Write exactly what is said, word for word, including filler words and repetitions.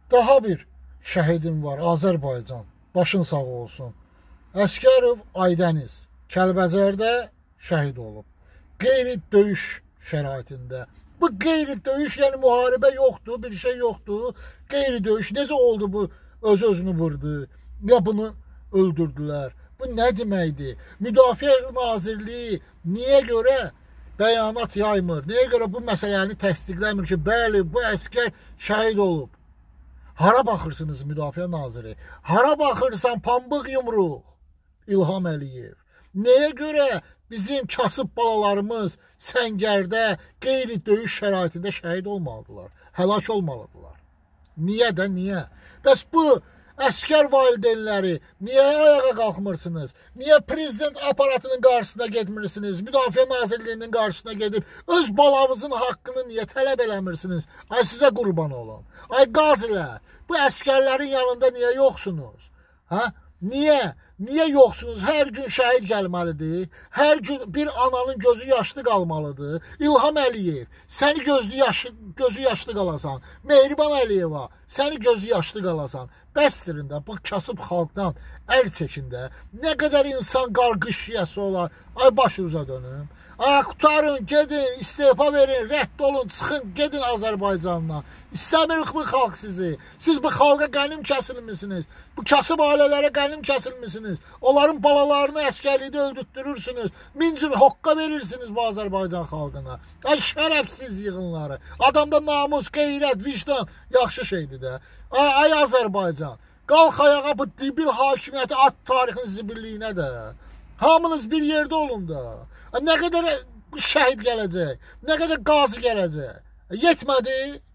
Daha bir şəhidim var, Azərbaycan. Başın sağ olsun. Əskərov Aydəniz Kəlbəcərdə şəhid olub. Qeyri döyüş şəraitində. Bu qeyri döyüş, yəni müharibə yoxdur, bir şey yoxdur. Qeyri döyüş necə oldu bu? Öz-özünü vurdu. Ya bunu öldürdülər. Bu nə deməkdir? Müdafiə Nazirliyi niyə görə bəyanat yaymır? Niyə görə bu məsələni təsdiqləmir ki, bəli, bu əskər şəhid olub? Hara baxırsınız Müdafiə Naziri? Hara baxırsan pambıq yumruq? İlham Əliyev. Nəyə görə bizim kasıb balalarımız səngərdə qeyri döyüş şəraitində şəhid olmalıdırlar? Həlak olmalıdırlar. Niyə də niyə? Bəs bu əskər valideynləri niyə ayağa qalxmırsınız? Niyə prezident aparatının qarşısına getmirsiniz? Müdafiə Nazirliyinin qarşısına gedib öz balanızın haqqını niyə tələb eləmirsiniz? Ay sizə qurban olun. Ay qazilər, bu əskərlərin yanında niyə yoxsunuz? Ha? Niyə? Niyə yoxsunuz? Hər gün şəhid gəlməlidir. Hər gün bir ananın gözü yaşlı qalmalıdır. İlham Əliyev, səni gözü yaşlı, gözü yaşlı qalasan. Mehriban Əliyeva, səni gözü yaşlı qalasan. Bəstirin də bu kasıb xalqdan əl çəkində. Nə qədər insan qarqış yiyəsi olar. Ay başınıza dönüm. Ay qutarın, gedin, istefa verin, rədd olun, çıxın, gedin Azərbaycandan. İstəmirik bu xalq sizi. Siz bu xalqa qənim kəsilmisiniz. Bu kasıb ailələrə qənim kəsilmisiniz. Onların balalarını əskərlikdə öldürtdürürsünüz. Min cür hoqqa verirsiniz bu Azərbaycan xalqına. Ay şərəfsiz yığınları. Adamda namus, qeyrət, vicdan yaxşı şeydir də. Ay, ay Azərbaycan, qalx ayağa bu dibil hakimiyyəti at tarixin zibilliyinə də. Hamınız bir yerdə olun da. Nə qədər şəhid gələcək, nə qədər qazi gələcək. Yetmədi.